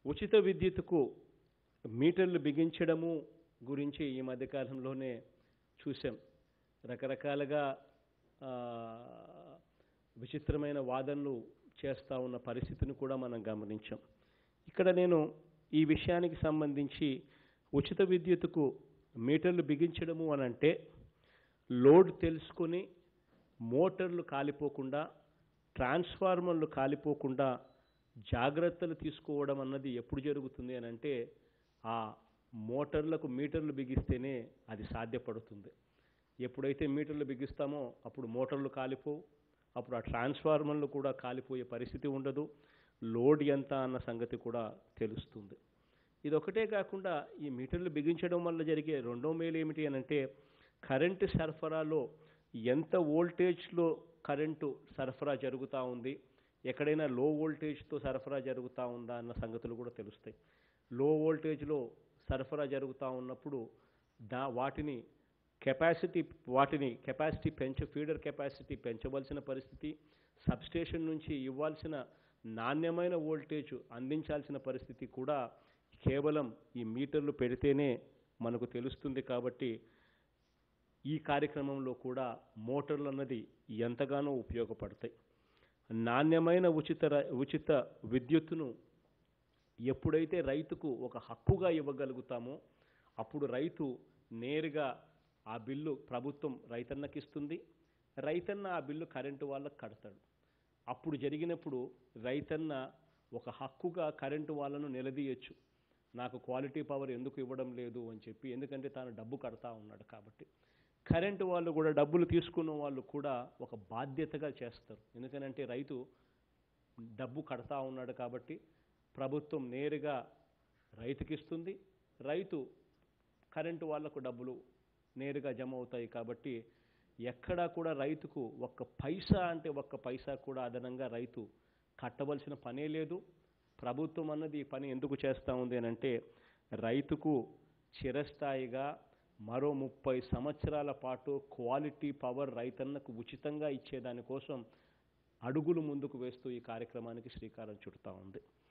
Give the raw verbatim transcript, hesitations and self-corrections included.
ఉచిత విద్యుత్తుకు మీటర్లు బిగించడము గురించి ఈ మధ్యకాలంలోనే చూసాం. రకరకాలుగా విచిత్రమైన వాదనలు చేస్తూ ఉన్న పరిస్థితిని కూడా మనం గమనించాం. ఇక్కడ నేను ఈ విషయానికి సంబంధించి ఉచిత విద్యుత్తుకు మీటర్లు బిగించడము అని అంటే లోడ్ తెలుసుకొని మోటార్లు కాలిపోకుండా, ట్రాన్స్ఫార్మర్లు కాలిపోకుండా జాగ్రత్తలు తీసుకోవడం అన్నది ఎప్పుడు జరుగుతుంది అని అంటే ఆ మోటార్లకు మీటర్లు బిగిస్తేనే అది సాధ్యపడుతుంది. ఎప్పుడైతే మీటర్లు బిగిస్తామో అప్పుడు మోటార్లు కాలిపోవు, అప్పుడు ఆ ట్రాన్స్ఫార్మర్లు కూడా కాలిపోయే పరిస్థితి ఉండదు, లోడ్ ఎంత అన్న సంగతి కూడా తెలుస్తుంది. ఇది ఒకటే కాకుండా ఈ మీటర్లు బిగించడం వల్ల జరిగే రెండో మేలు ఏమిటి అని అంటే కరెంటు సరఫరాలో ఎంత వోల్టేజ్లో కరెంటు సరఫరా జరుగుతూ ఉంది, ఎక్కడైనా లో వోల్టేజ్తో సరఫరా జరుగుతూ ఉందా అన్న సంగతులు కూడా తెలుస్తాయి. లో వోల్టేజ్లో సరఫరా జరుగుతూ ఉన్నప్పుడు దా వాటిని కెపాసిటీ వాటిని కెపాసిటీ పెంచ ఫీడర్ కెపాసిటీ పెంచవలసిన పరిస్థితి, సబ్స్టేషన్ నుంచి ఇవ్వాల్సిన నాణ్యమైన వోల్టేజ్ అందించాల్సిన పరిస్థితి కూడా కేవలం ఈ మీటర్లు పెడితేనే మనకు తెలుస్తుంది. కాబట్టి ఈ కార్యక్రమంలో కూడా మోటార్లు అన్నది ఎంతగానో ఉపయోగపడతాయి. నాణ్యమైన ఉచిత ఉచిత విద్యుత్తును ఎప్పుడైతే రైతుకు ఒక హక్కుగా ఇవ్వగలుగుతామో అప్పుడు రైతు నేరుగా ఆ బిల్లు ప్రభుత్వం రైతన్నకి ఇస్తుంది, రైతన్న ఆ బిల్లు కరెంటు వాళ్ళకు కడతాడు. అప్పుడు జరిగినప్పుడు రైతన్న ఒక హక్కుగా కరెంటు వాళ్ళను నిలదీయచ్చు, నాకు క్వాలిటీ పవర్ ఎందుకు ఇవ్వడం లేదు అని చెప్పి, ఎందుకంటే తాను డబ్బు కడతా ఉన్నాడు కాబట్టి. కరెంటు వాళ్ళు కూడా డబ్బులు తీసుకున్న వాళ్ళు కూడా ఒక బాధ్యతగా చేస్తారు, ఎందుకనంటే రైతు డబ్బు కడతా ఉన్నాడు కాబట్టి ప్రభుత్వం నేరుగా రైతుకి ఇస్తుంది, రైతు కరెంటు వాళ్లకు డబ్బులు నేరుగా జమ అవుతాయి. కాబట్టి ఎక్కడా కూడా రైతుకు ఒక్క పైసా అంటే ఒక్క పైసా కూడా అదనంగా రైతు కట్టవలసిన పనే లేదు. ప్రభుత్వం అన్నది ఈ పని ఎందుకు చేస్తూ ఉంది అని అంటే రైతుకు చిరస్థాయిగా మరో ముప్పై సంవత్సరాల పాటు క్వాలిటీ పవర్ రైతన్నకు ఉచితంగా ఇచ్చేదానికోసం అడుగులు ముందుకు వేస్తూ ఈ కార్యక్రమానికి శ్రీకారం చుడతా ఉంది.